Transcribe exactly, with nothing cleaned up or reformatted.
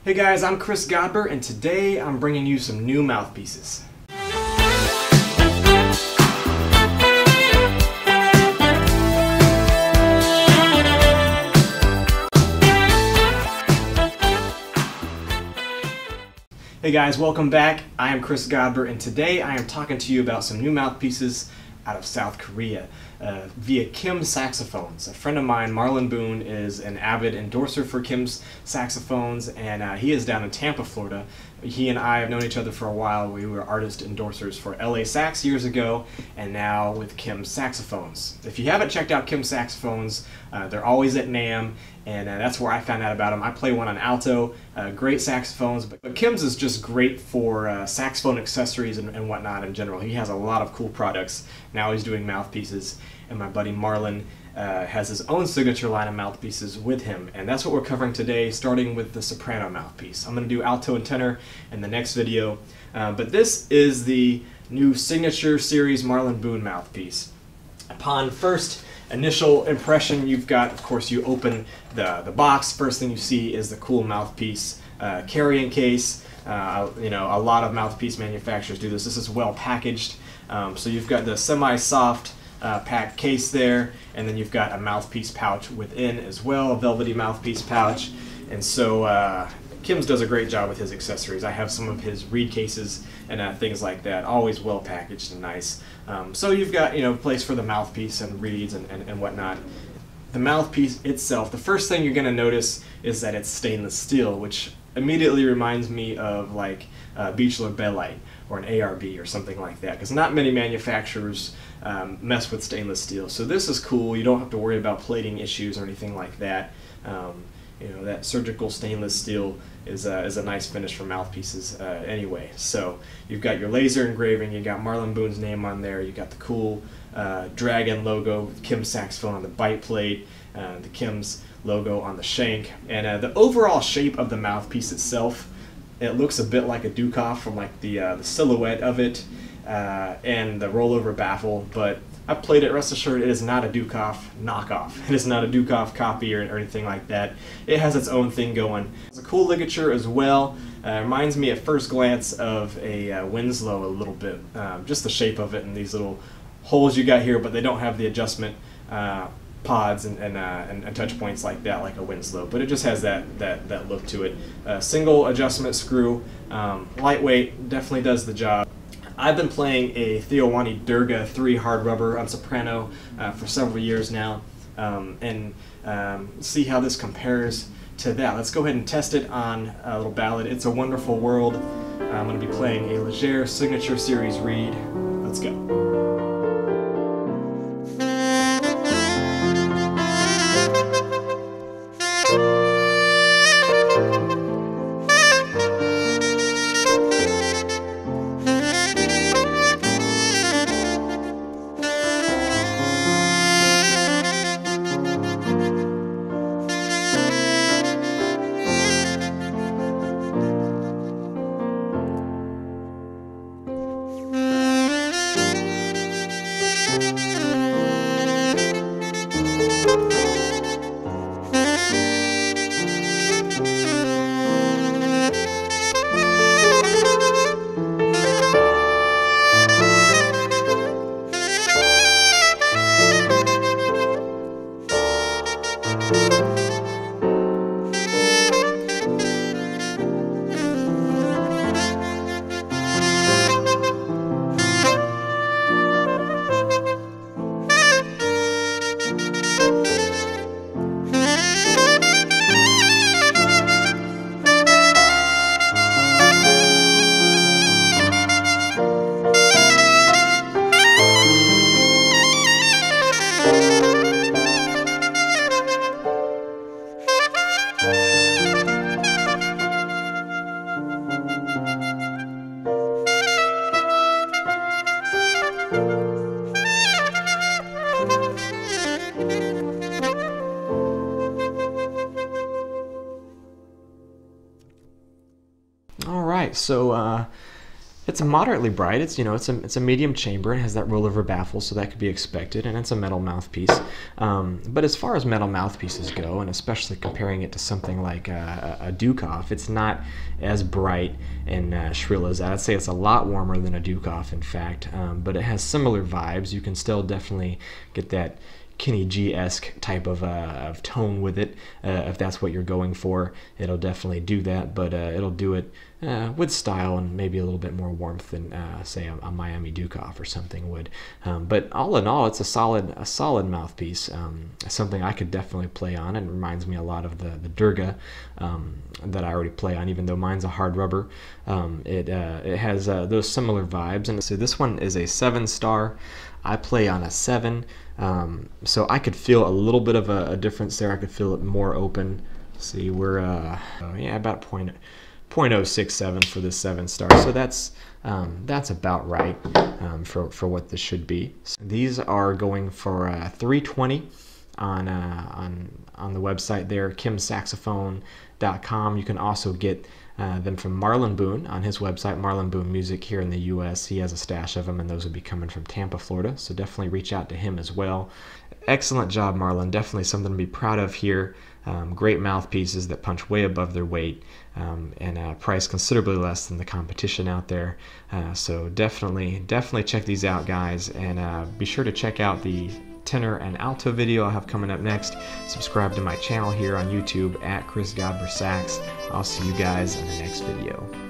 Hey guys, I'm Chris Godber, and today I'm bringing you some new mouthpieces. Hey guys, welcome back. I am Chris Godber, and today I am talking to you about some new mouthpieces out of South Korea uh, via Kims Saxophones. A friend of mine, Marlon Boone, is an avid endorser for Kims Saxophones, and uh, he is down in Tampa, Florida. He and I have known each other for a while. We were artist endorsers for L A Sax years ago, and now with Kims Saxophones. If you haven't checked out Kims Saxophones, uh, they're always at NAMM, and uh, that's where I found out about them. I play one on alto, uh, great saxophones, but, but Kims is just great for uh, saxophone accessories and, and whatnot in general. He has a lot of cool products. Now he's doing mouthpieces, and my buddy Marlon uh, has his own signature line of mouthpieces with him, and that's what we're covering today, starting with the soprano mouthpiece. I'm going to do alto and tenor in the next video, uh, but this is the new signature series Marlon Boone mouthpiece. Upon first initial impression, you've got, of course, you open the, the box. First thing you see is the cool mouthpiece uh, carrying case. Uh, you know, a lot of mouthpiece manufacturers do this. This is well packaged. Um, so you've got the semi-soft uh, packed case there, and then you've got a mouthpiece pouch within as well, a velvety mouthpiece pouch. And so uh, Kims does a great job with his accessories. I have some of his reed cases and uh, things like that, always well packaged and nice. Um, so you've got, you know, place for the mouthpiece and reeds and, and, and whatnot. The mouthpiece itself, the first thing you're going to notice is that it's stainless steel, which immediately reminds me of like uh, Beechler Belite or an A R B or something like that, because not many manufacturers um, mess with stainless steel. So this is cool. You don't have to worry about plating issues or anything like that. Um, you know, that surgical stainless steel is, uh, is a nice finish for mouthpieces uh, anyway. So you've got your laser engraving, you got Marlon Boone's name on there, you got the cool uh, dragon logo with Kims Saxophone on the bite plate, uh, the Kims logo on the shank, and uh, the overall shape of the mouthpiece itself, it looks a bit like a Dukoff from like the, uh, the silhouette of it uh, and the rollover baffle, but I played it, rest assured it is not a Dukoff knockoff. It is not a Dukoff copy or, or anything like that. It has its own thing going. It's a cool ligature as well. Uh, reminds me at first glance of a uh, Winslow a little bit. Um, just the shape of it and these little holes you got here, but they don't have the adjustment uh, pods and, and, uh, and, and touch points like that, like a Winslow. But it just has that, that, that look to it. Uh, single adjustment screw, um, lightweight, definitely does the job. I've been playing a Theowani Durga three hard rubber on soprano uh, for several years now, um, and um, see how this compares to that. Let's go ahead and test it on a little ballad. It's a Wonderful World. I'm going to be playing a Legere Signature Series reed. Let's go. All right, so uh, It's moderately bright. It's, you know, it's a it's a medium chamber and has that rollover baffle, so that could be expected, and it's a metal mouthpiece. Um, but as far as metal mouthpieces go, and especially comparing it to something like a, a Dukoff, it's not as bright and uh, shrill as that. I'd say it's a lot warmer than a Dukoff, in fact, um, but it has similar vibes. You can still definitely get that Kenny G-esque type of, uh, of tone with it. Uh, if that's what you're going for, it'll definitely do that, but uh, it'll do it uh, with style and maybe a little bit more warmth than, uh, say, a, a Miami Dukoff or something would. Um, but all in all, it's a solid a solid mouthpiece, um, something I could definitely play on. It reminds me a lot of the, the Durga um, that I already play on, even though mine's a hard rubber. Um, it, uh, it has uh, those similar vibes. And so this one is a seven star. I play on a seven. Um, so I could feel a little bit of a, a difference there. I could feel it more open. See, we're uh, oh, yeah, about point point oh six seven for this seven star. So that's um, that's about right um, for for what this should be. So these are going for uh, three twenty on uh, on on the website there, kims saxophone dot com. You can also get Uh, them from Marlon Boone on his website, Marlon Boone Music here in the U S. He has a stash of them, and those would be coming from Tampa, Florida, so definitely reach out to him as well. Excellent job, Marlon. Definitely something to be proud of here. Um, great mouthpieces that punch way above their weight um, and uh, price considerably less than the competition out there. Uh, so definitely, definitely check these out, guys, and uh, be sure to check out the tenor and alto video I'll have coming up next. Subscribe to my channel here on YouTube at Chris Godber Sax. I'll see you guys in the next video.